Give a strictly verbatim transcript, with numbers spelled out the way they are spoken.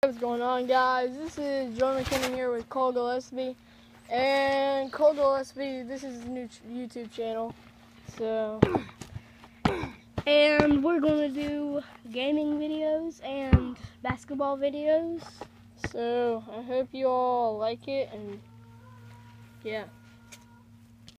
What's going on, guys? This is Joe McKinnon here with Cole Gillespie. And Cole Gillespie, this is his new YouTube channel. So, and we're going to do gaming videos and basketball videos. So, I hope you all like it, and yeah.